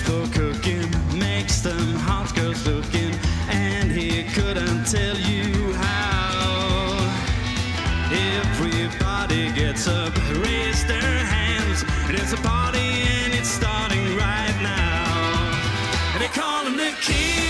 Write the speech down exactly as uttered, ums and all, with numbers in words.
for cooking, makes them hot girls looking, and he couldn't tell you how. Everybody gets up, raise their hands. There's a party and it's starting right now. They call him the king.